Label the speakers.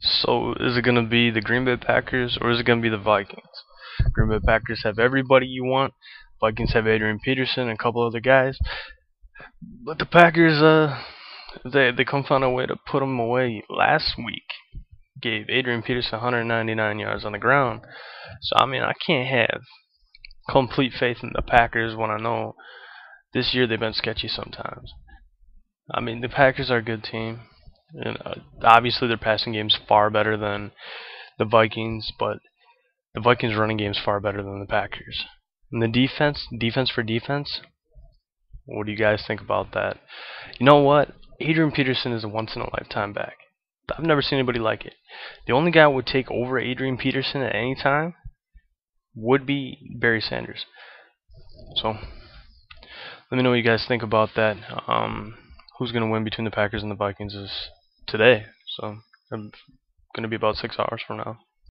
Speaker 1: So is it going to be the Green Bay Packers or is it going to be the Vikings? Green Bay Packers have everybody you want. Vikings have Adrian Peterson and a couple other guys. But the Packers, they come find a way to put them away. Last week gave Adrian Peterson 199 yards on the ground. So I mean, I can't have complete faith in the Packers when I know this year they've been sketchy sometimes. I mean, the Packers are a good team, and obviously their passing game's far better than the Vikings, but the Vikings' running game's far better than the Packers. And the defense for defense, what do you guys think about that? You know what? Adrian Peterson is a once-in-a-lifetime back. I've never seen anybody like it. The only guy who would take over Adrian Peterson at any time would be Barry Sanders. So, let me know what you guys think about that. Who's going to win between the Packers and the Vikings is today. So, it's going to be about 6 hours from now.